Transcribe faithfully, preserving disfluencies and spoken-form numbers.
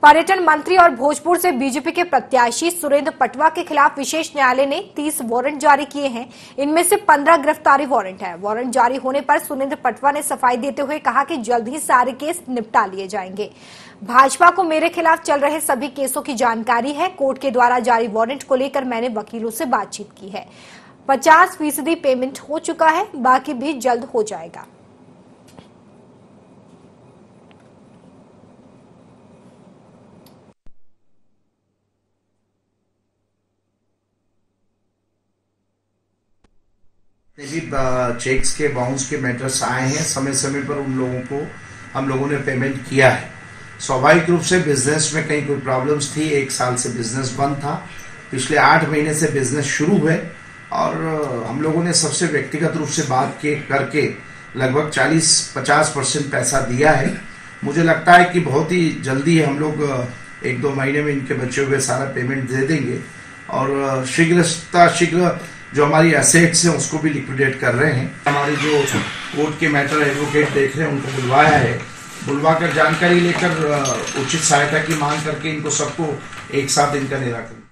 पर्यटन मंत्री और भोजपुर से बीजेपी के प्रत्याशी सुरेंद्र पटवा के खिलाफ विशेष न्यायालय ने तीस वारंट जारी किए हैं। इनमें से पंद्रह गिरफ्तारी वारंट है। वारंट जारी होने पर सुरेंद्र पटवा ने सफाई देते हुए कहा कि जल्द ही सारे केस निपटा लिए जाएंगे। भाजपा को मेरे खिलाफ चल रहे सभी केसों की जानकारी है। कोर्ट के द्वारा जारी वारंट को लेकर मैंने वकीलों से बातचीत की है। पचास फीसदी पेमेंट हो चुका है, बाकी भी जल्द हो जाएगा। भी चेक्स के बाउंस के मैटर्स आए हैं, समय समय पर उन लोगों को हम लोगों ने पेमेंट किया है। स्वाभाविक रूप से बिजनेस में कहीं कोई प्रॉब्लम्स थी। एक साल से बिजनेस बंद था, पिछले आठ महीने से बिजनेस शुरू हुए और हम लोगों ने सबसे व्यक्तिगत रूप से बात के करके लगभग चालीस पचास परसेंट पैसा दिया है। मुझे लगता है कि बहुत ही जल्दी हम लोग एक दो महीने में इनके बचे हुए सारा पेमेंट दे देंगे और शीघ्रता शीघ्र जो हमारी एसेट्स हैं उसको भी लिक्विडेट कर रहे हैं। हमारे जो कोर्ट के मैटर एडवोकेट देख रहे हैं उनको बुलवाया है, बुलवा कर जानकारी लेकर उचित सहायता की मांग करके इनको सबको एक साथ इनका निराकरण